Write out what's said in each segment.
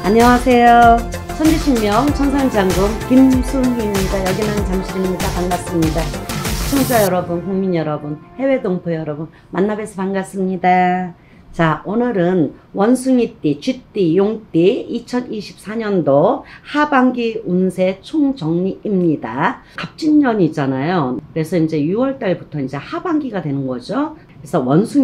안녕하세요. 천지신명 천상장군 김순희입니다. 여기는 잠실입니다. 반갑습니다. 시청자 여러분, 국민 여러분, 해외 동포 여러분 만나뵈서 반갑습니다. 자, 오늘은 원숭이띠, 쥐띠, 용띠 2024년도 하반기 운세 총정리입니다. 갑진년이잖아요. 그래서 이제 6월달부터 이제 하반기가 되는 거죠. 그래서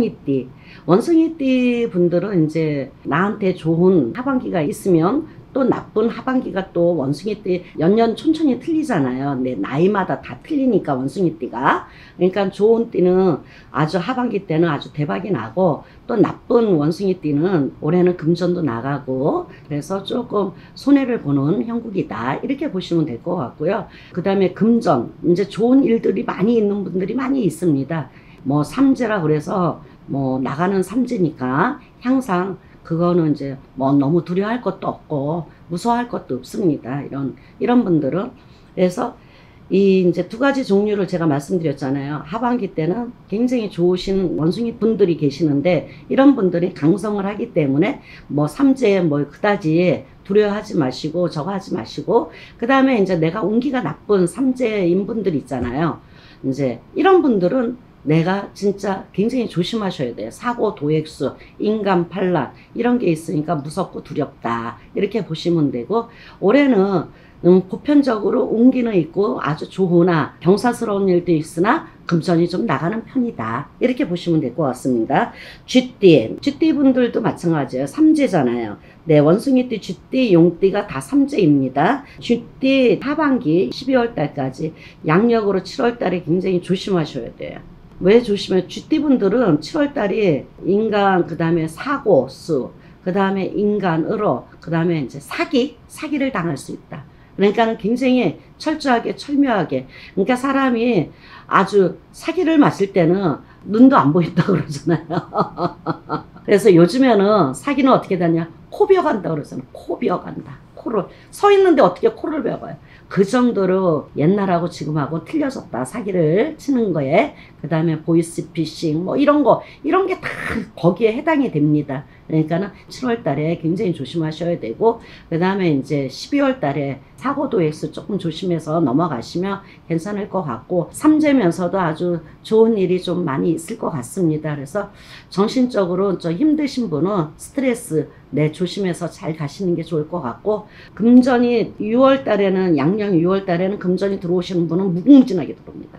원숭이띠 분들은 이제 나한테 좋은 하반기가 있으면 또 나쁜 하반기가 또 원숭이띠 연년 촌촌이 틀리잖아요. 내 나이마다 다 틀리니까 원숭이띠가. 그러니까 좋은 띠는 아주 하반기 때는 아주 대박이 나고 또 나쁜 원숭이띠는 올해는 금전도 나가고 그래서 조금 손해를 보는 형국이다. 이렇게 보시면 될 것 같고요. 그 다음에 금전, 이제 좋은 일들이 많이 있는 분들이 많이 있습니다. 뭐 삼재라 그래서 뭐 나가는 삼재니까 항상 그거는 이제 뭐 너무 두려워할 것도 없고 무서워할 것도 없습니다. 이런 분들은. 그래서 이 이제 두 가지 종류를 제가 말씀드렸잖아요. 하반기 때는 굉장히 좋으신 원숭이 분들이 계시는데 이런 분들이 강성을 하기 때문에 뭐 삼재 뭐 그다지 두려워하지 마시고 저거 하지 마시고, 그 다음에 이제 내가 운기가 나쁜 삼재인 분들 있잖아요. 이제 이런 분들은 내가 진짜 굉장히 조심하셔야 돼요. 사고, 도액수, 인간 반란 이런 게 있으니까 무섭고 두렵다. 이렇게 보시면 되고, 올해는 보편적으로 운기는 있고 아주 좋으나 경사스러운 일도 있으나 금전이 좀 나가는 편이다. 이렇게 보시면 될 것 같습니다. 쥐띠 분들도 마찬가지예요. 삼재잖아요. 네, 원숭이띠, 쥐띠, 용띠가 다 삼재입니다. 쥐띠 하반기 12월 달까지 양력으로 7월 달에 굉장히 조심하셔야 돼요. 왜 조심해? 쥐띠 분들은 7월 달이 인간, 그 다음에 사고, 수, 그 다음에 인간으로, 그 다음에 이제 사기를 당할 수 있다. 그러니까 굉장히 철저하게, 철저하게. 그러니까 사람이 아주 사기를 마실 때는 눈도 안 보인다고 그러잖아요. 그래서 요즘에는 사기는 어떻게 되냐? 코 비어간다 그러잖아요. 코 비어간다. 코를, 서 있는데 어떻게 코를 비어가요? 그 정도로 옛날하고 지금하고 틀려졌다. 사기를 치는 거에. 그 다음에 보이스피싱 뭐 이런 게 다 거기에 해당이 됩니다. 그러니까는 7월 달에 굉장히 조심하셔야 되고, 그 다음에 이제 12월 달에 사고도액수 조금 조심해서 넘어가시면 괜찮을 것 같고, 삼재면서도 아주 좋은 일이 좀 많이 있을 것 같습니다. 그래서 정신적으로 좀 힘드신 분은 스트레스 조심해서 잘 가시는 게 좋을 것 같고, 금전이 6월 달에는 양력 6월 달에는 금전이 들어오시는 분은 무궁무진하게 들어옵니다.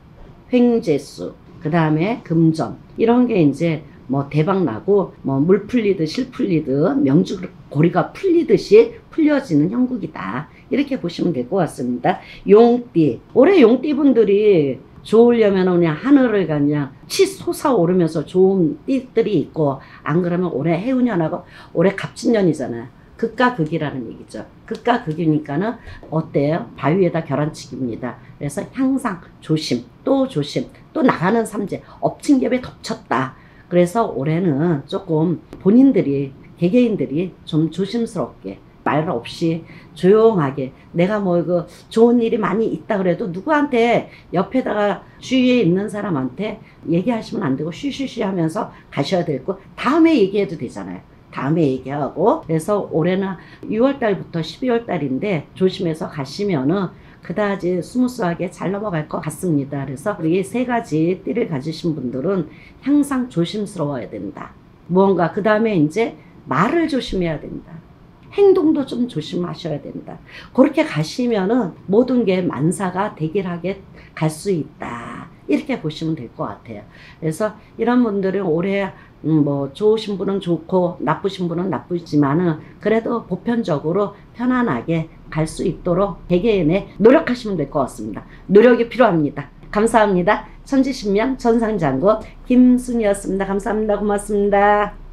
횡재수, 그 다음에 금전 이런 게 이제 뭐 대박 나고 뭐 물 풀리듯 실 풀리듯 명주고리가 풀리듯이 풀려지는 형국이다. 이렇게 보시면 될 것 같습니다. 용띠, 올해 용띠 분들이 좋으려면 그냥 하늘을 그냥 치솟아오르면서 좋은 띠들이 있고, 안 그러면 올해 해운년하고 올해 갑진년이잖아요. 극과 극이라는 얘기죠. 극과 극이니까는 어때요? 바위에다 계란치기입니다. 그래서 항상 조심, 또 나가는 삼재, 엎친겹에 덮쳤다. 그래서 올해는 조금 본인들이, 개개인들이 좀 조심스럽게 말 없이 조용하게, 내가 뭐 이거 좋은 일이 많이 있다 그래도 누구한테 옆에다가 주위에 있는 사람한테 얘기하시면 안 되고 쉬쉬쉬 하면서 가셔야 되고, 다음에 얘기해도 되잖아요. 다음에 얘기하고. 그래서 올해는 6월 달부터 12월 달인데 조심해서 가시면은 그다지 스무스하게 잘 넘어갈 것 같습니다. 그래서 우리 세 가지 띠를 가지신 분들은 항상 조심스러워야 된다. 무언가, 그 다음에 이제 말을 조심해야 된다. 행동도 좀 조심하셔야 된다. 그렇게 가시면은 모든 게 만사가 대길하게 갈 수 있다. 이렇게 보시면 될 것 같아요. 그래서 이런 분들은 올해 뭐 좋으신 분은 좋고 나쁘신 분은 나쁘지만은 그래도 보편적으로 편안하게 갈 수 있도록 개개인의 노력하시면 될 것 같습니다. 노력이 필요합니다. 감사합니다. 천지신명 천상장군 김순희였습니다. 감사합니다. 고맙습니다.